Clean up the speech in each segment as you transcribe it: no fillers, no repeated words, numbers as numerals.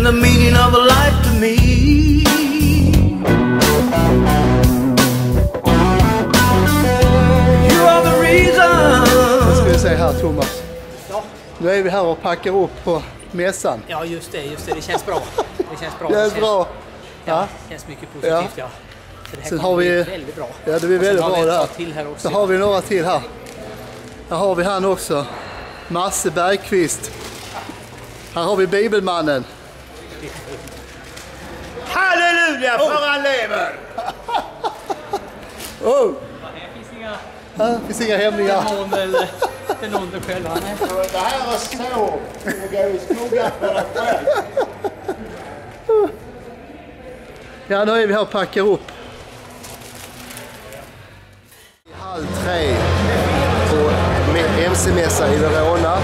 and the meaning of a life to me. You are the reason. Vad ska vi säga här, Thomas? Ja. Nu är vi här och packar upp på mässan. Ja, just det. Det känns bra. Det känns bra. Det är bra. Ja, det känns mycket positivt, ja. Så det här Sen har vi väldigt bra. Ja, det blir väldigt bra där. Till här också. Så har vi några till här. Här har vi han också. Masse Bergqvist. Här har vi Bibelmannen. Halleluja för han lever! Oh! Det finns inga hämningar. Det är någon du själv. Det här är så att gå i skogen för dig själv. Ja, nu är vi här och packar upp. 2:30 på MC-mässan i Verona.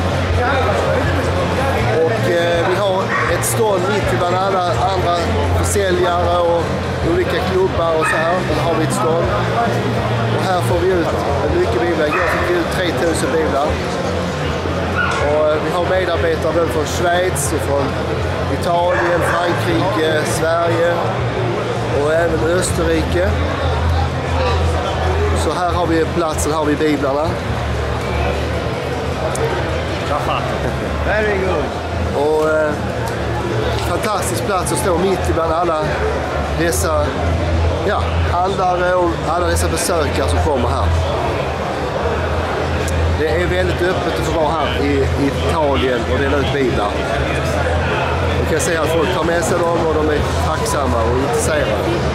Och vi har ett stånd mitt bland alla andra försäljare och olika klubbar och så här. Där har vi ett stånd. Och här får vi ut mycket biblar. Igår fick vi ut 3000 biblar. Och vi har medarbetare både från Schweiz och från Italien, Frankrike, Sverige och även Österrike. Så här har vi platsen, här har vi biblarna. Very good. Och fantastisk plats att stå mitt ibland alla dessa handlare och alla dessa besökare som kommer här. Det är väldigt öppet att få vara här i Italien och dela ut biblar. Man kan se att folk tar med sig dem och de är tacksamma och intresserade.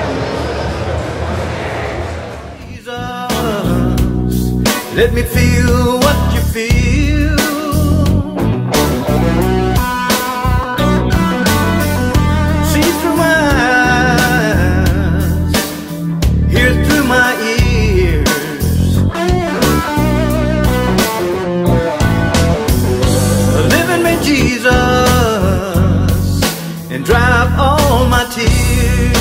Let me feel what you feel. See through my eyes, hear through my ears. Live in me, Jesus, and dry up all my tears.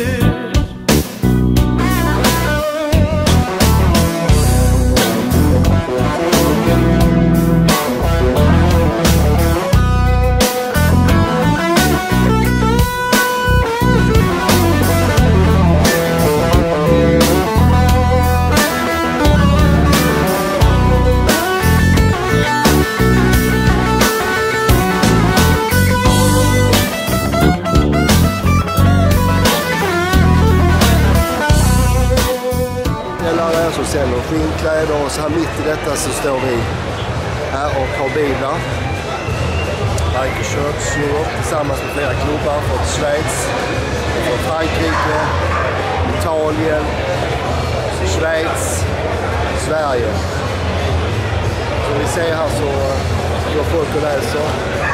Som säljer skinnkläder och så här mitt i detta så står vi här och har biblar. Biker Church Europe tillsammans med flera klubbar från Schweiz, från Frankrike, Italien, Schweiz, Sverige. Som vi ser här så går folk och läser.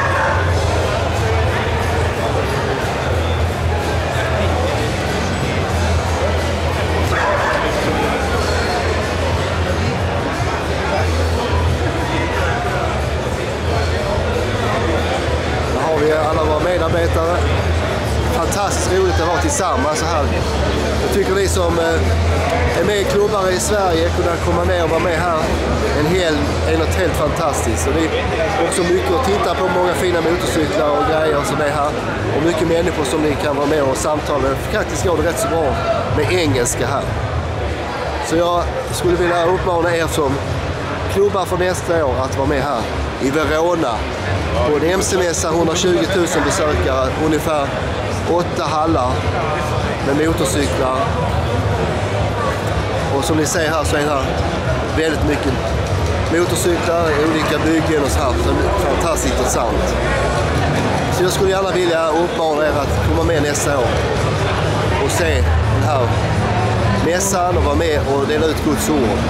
Alla våra medarbetare. Fantastiskt roligt att vara tillsammans så här. Jag tycker ni som är med i klubbar i Sverige kunna komma ner och vara med här en hel är något helt fantastiskt. Och det är också mycket att titta på, många fina motorcyklar och grejer som är här. Och mycket människor som ni kan vara med och samtala med. Faktiskt går det rätt så bra med engelska här. Så jag skulle vilja uppmana er som klubbar för nästa år att vara med här i Verona. På en MC-mässa, 120 000 besökare, ungefär 8 hallar med motorcyklar. Och som ni ser här så är det här väldigt mycket motorcyklar, olika byggen och så här. Så fantastiskt intressant. Så jag skulle gärna vilja uppmana er att komma med nästa år och se den här mässan och vara med och dela ut Guds ord.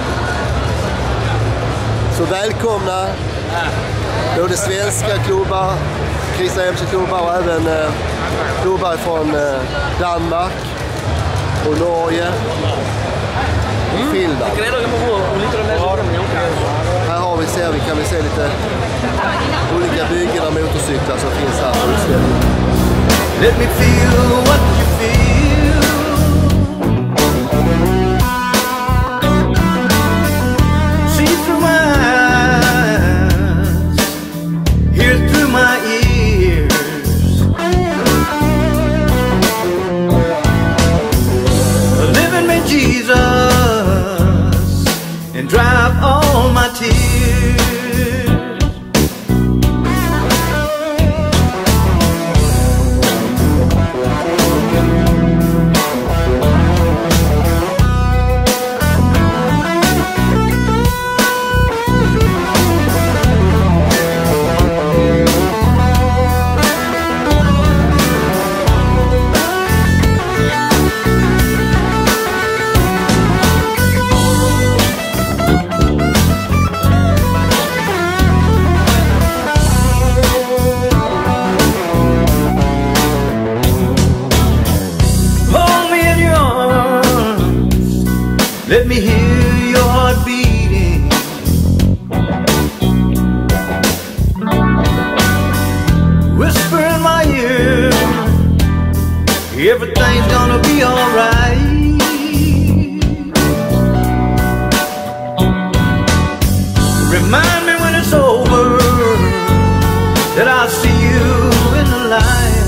Så välkomna både svenska klubbar, kristna MC-klubbar och även klubbar från Danmark och Norge och Finland. Här har vi, kan vi se lite olika byggen av motorcyklar som finns här på utställningen. Let me feel what you feel. See through my eyes, hear through my ears. whisper in my ear, everything's gonna be alright. Remind me when it's over that I'll see you in the light.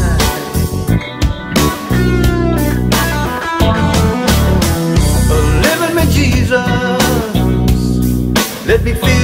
Live with me, Jesus, let me feel